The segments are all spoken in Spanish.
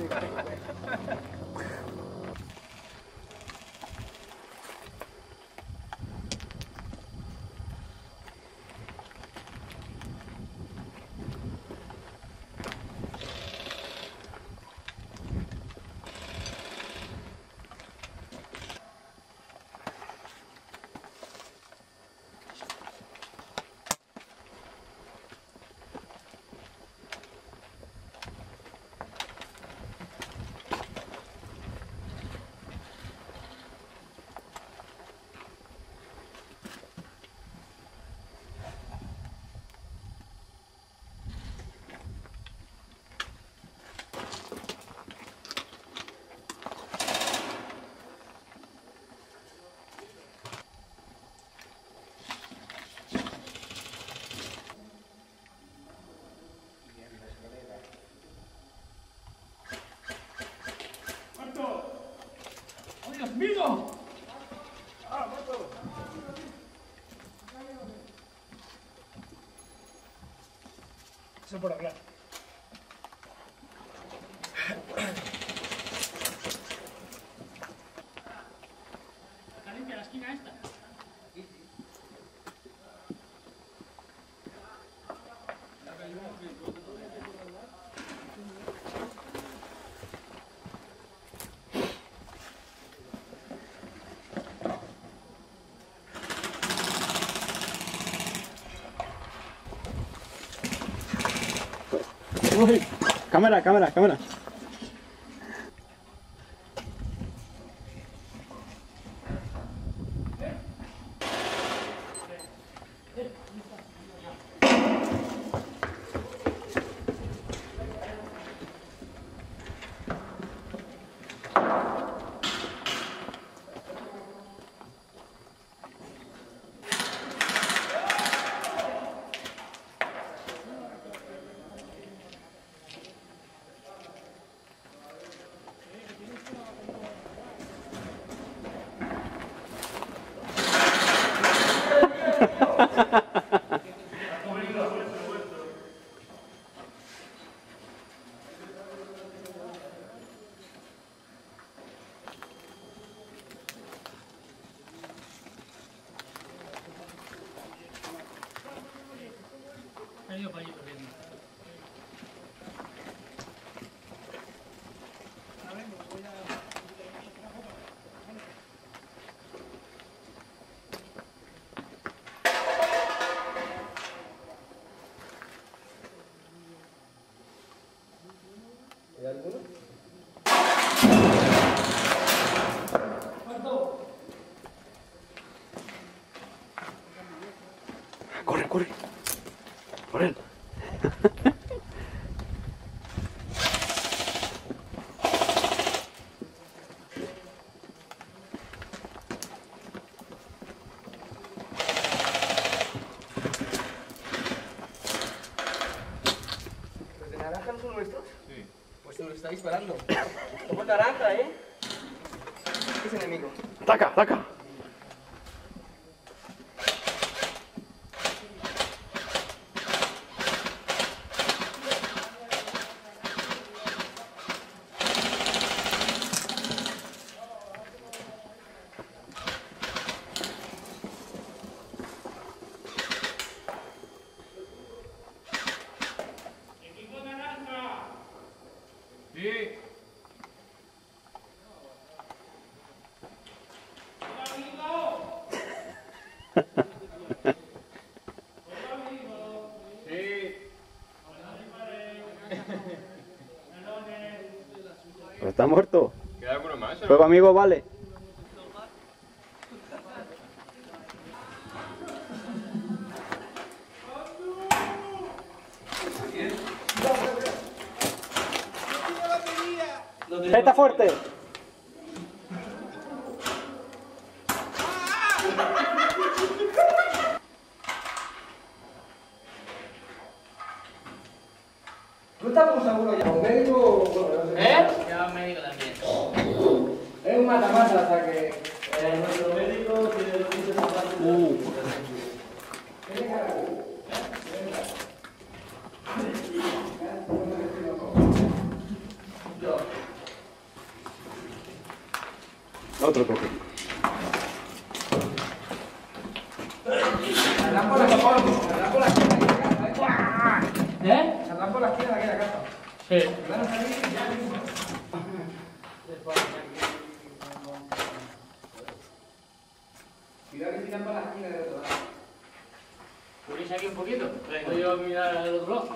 ¡Mío! Eso por hablar. ¿Está limpia la esquina esta? Sí, sí. Uy, cámara. Ha ido para allí corriendo. ¿Hay alguno? Corre. Corre. ¿Los de naranja no son nuestros? Sí. Pues se nos está disparando. Somos naranja, ¿eh? Es enemigo. Ataca. Sí. Pero está muerto. ¿Queda alguno más? ¿O Fuego amigo, vale. Está fuerte. ¿Tú estás seguro ya? ¿Un médico? Bueno, no sé. ¿Eh? Ya un médico también. Es un mata-mata, o sea que... Nuestro médico tiene los pisos aparte. Yo. otro toque. Saldrán por la esquina de aquella casa, ¿Eh? Saldrán por la esquina de aquella casa. Sí. Van a salir ya mismo. Cuidado que tiran para la esquina del otro lado. ¿Ponéis aquí un poquito? Vengo yo a mirar al otro lado.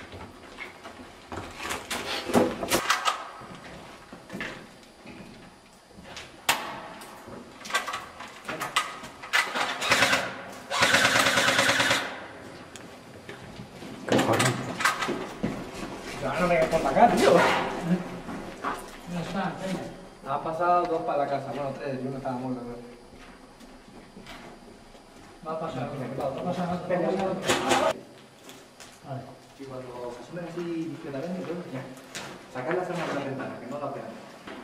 No me por la cara, tío. No está, venga. Ha pasado 2 para la casa, bueno 3, yo no estaba muerto. Va a pasar otro. Va a pasar otro. Va a pasar otro. Vale. Y cuando se asomen así discretamente, ya. Sacar las armas de la ventana, que no la pegan.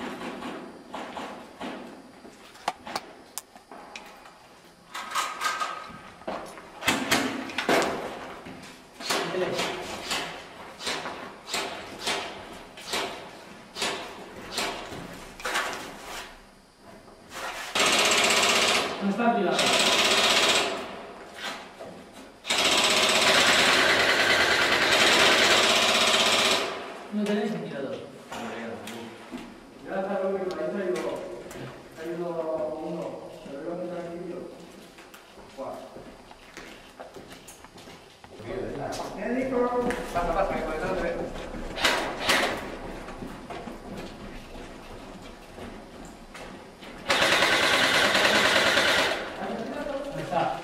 No está tirado. No tenéis ventilador. Ya está lo que me ha ido uno. Se ve lo que está aquí, tío. Pasa, pasa, que por detrás te veo. Ahí está.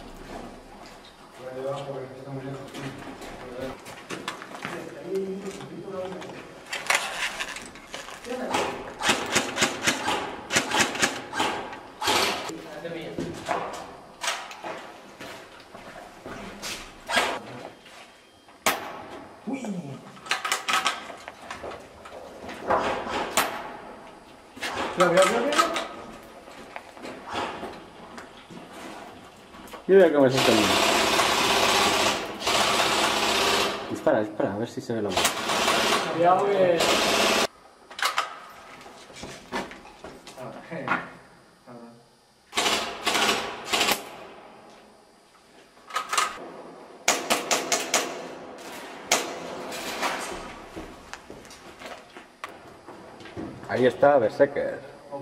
Mira cómo es esto. Dispara, dispara, a ver si se ve la mano. Cuidado que... Ahí está Berserker.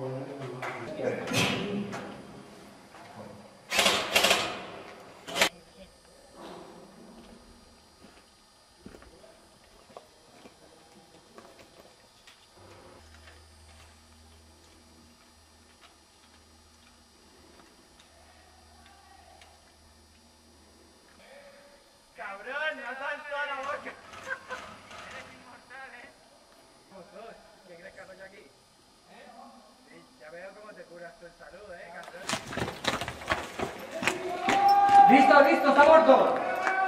Cabrón, no has dado toda la boca. Eres inmortal, Vosotros, ¿qué crees que hago yo aquí? Sí, ya veo cómo te curas tu salud, cabrón. ¡Listo, listo! ¡Está muerto!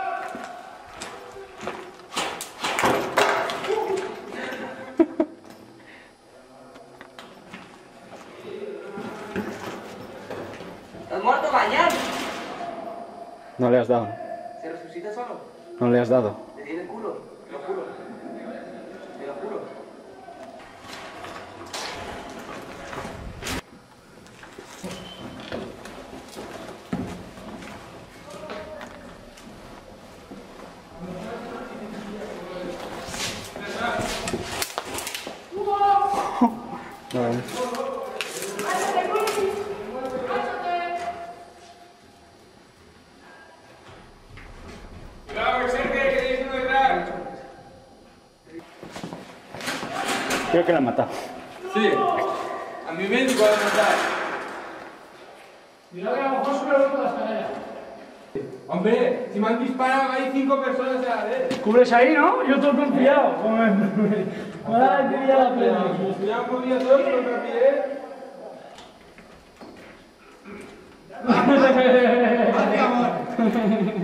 ¿Estás muerto, mañana? No le has dado. ¿Se resucita solo? No le has dado. Te tiene el culo, te lo juro. Te lo juro. No, creo que la han matado. Sí, a mi médico va a matar. Cuidado que a lo mejor sube otro de la escalera. Hombre, si me han disparado hay 5 personas a la vez. Cubres ahí, ¿no? Yo todo confiado. Ay, qué día la plena. Ya un poquito todo, pero me olvidé. ¡Gracias, amor!